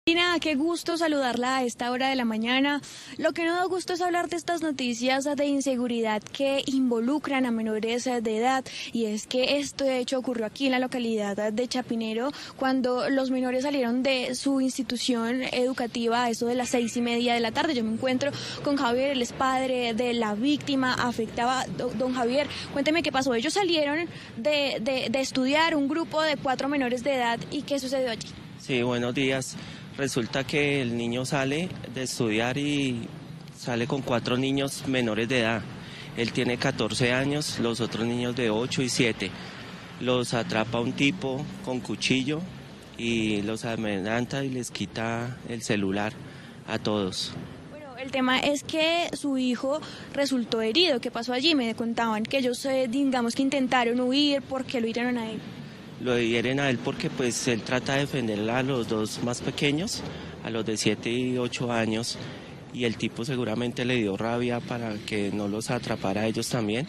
Nada, qué gusto saludarla a esta hora de la mañana. Lo que no da gusto es hablar de estas noticias de inseguridad que involucran a menores de edad, y es que esto de hecho ocurrió aquí en la localidad de Chapinero cuando los menores salieron de su institución educativa a eso de las 6:30 de la tarde. Yo me encuentro con Javier, él es padre de la víctima afectada. Don Javier, cuénteme qué pasó. Ellos salieron de estudiar, un grupo de 4 menores de edad, ¿y qué sucedió allí? Sí, buenos días. Resulta que el niño sale de estudiar y sale con 4 niños menores de edad. Él tiene 14 años, los otros niños de 8 y 7. Los atrapa un tipo con cuchillo y los amenaza y les quita el celular a todos. Bueno, el tema es que su hijo resultó herido. ¿Qué pasó allí? Me contaban que ellos, digamos que intentaron huir. ¿Por qué lo hirieron a él? Lo hieren a él porque pues él trata de defender a los 2 más pequeños, a los de 7 y 8 años, y el tipo seguramente le dio rabia para que no los atrapara a ellos también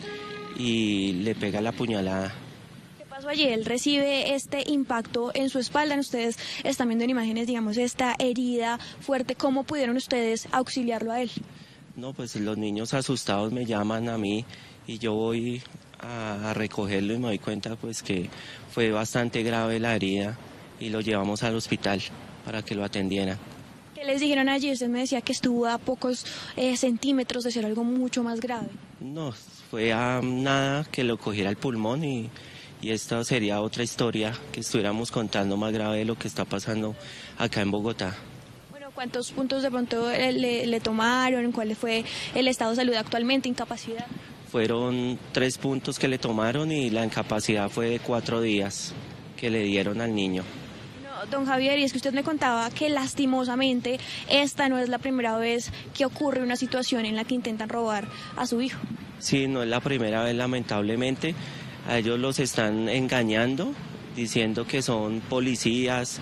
y le pega la puñalada. ¿Qué pasó allí? Él recibe este impacto en su espalda. Ustedes están viendo en imágenes, digamos, esta herida fuerte. ¿Cómo pudieron ustedes auxiliarlo a él? No, pues los niños asustados me llaman a mí y yo voy a recogerlo y me doy cuenta pues que fue bastante grave la herida y lo llevamos al hospital para que lo atendieran. ¿Qué les dijeron allí? Usted me decía que estuvo a pocos centímetros de ser algo mucho más grave. No, fue a nada que lo cogiera el pulmón y esta sería otra historia que estuviéramos contando más grave de lo que está pasando acá en Bogotá. ¿Cuántos puntos de pronto le tomaron? ¿Cuál fue el estado de salud actualmente? ¿Incapacidad? Fueron 3 puntos que le tomaron y la incapacidad fue de 4 días que le dieron al niño. No, don Javier, y es que usted me contaba que lastimosamente esta no es la primera vez que ocurre una situación en la que intentan robar a su hijo. Sí, no es la primera vez, lamentablemente. A ellos los están engañando, diciendo que son policías.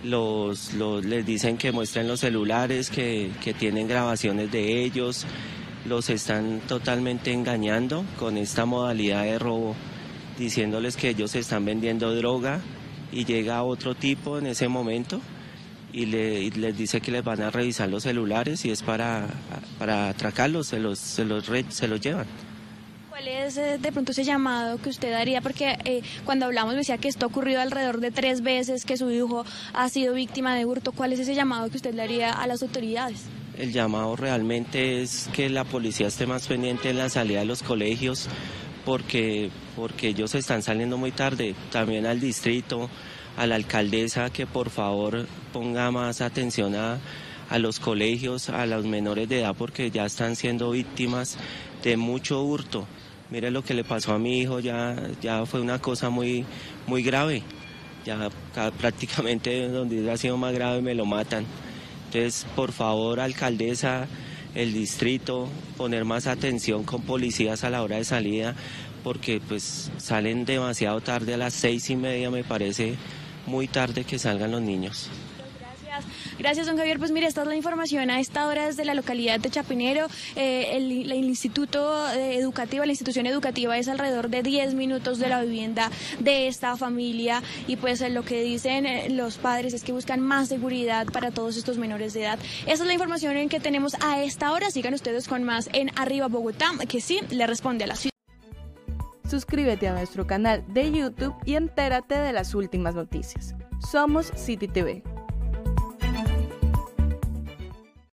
Les dicen que muestren los celulares, que tienen grabaciones de ellos. Los están totalmente engañando con esta modalidad de robo, diciéndoles que ellos están vendiendo droga, y llega otro tipo en ese momento y les dice que les van a revisar los celulares y es para atracarlos, se los llevan. ¿Cuál es de pronto ese llamado que usted daría? Porque cuando hablamos decía que esto ha ocurrido alrededor de 3 veces, que su hijo ha sido víctima de hurto. ¿Cuál es ese llamado que usted le haría a las autoridades? El llamado realmente es que la policía esté más pendiente en la salida de los colegios, porque ellos están saliendo muy tarde. También al distrito, a la alcaldesa, que por favor ponga más atención a los colegios, a los menores de edad, porque ya están siendo víctimas de mucho hurto. Mire lo que le pasó a mi hijo, ya fue una cosa muy, muy grave. Ya prácticamente donde ha sido más grave me lo matan. Entonces, por favor, alcaldesa, el distrito, poner más atención con policías a la hora de salida, porque pues salen demasiado tarde, a las 6:30 me parece muy tarde que salgan los niños. Gracias, don Javier. Pues mire, esta es la información a esta hora desde la localidad de Chapinero. El instituto educativo, la institución educativa es alrededor de 10 minutos de la vivienda de esta familia, y pues lo que dicen los padres es que buscan más seguridad para todos estos menores de edad. Esa es la información en que tenemos a esta hora. Sigan ustedes con más en Arriba Bogotá, que sí le responde a la ciudad. Suscríbete a nuestro canal de YouTube y entérate de las últimas noticias. Somos City TV.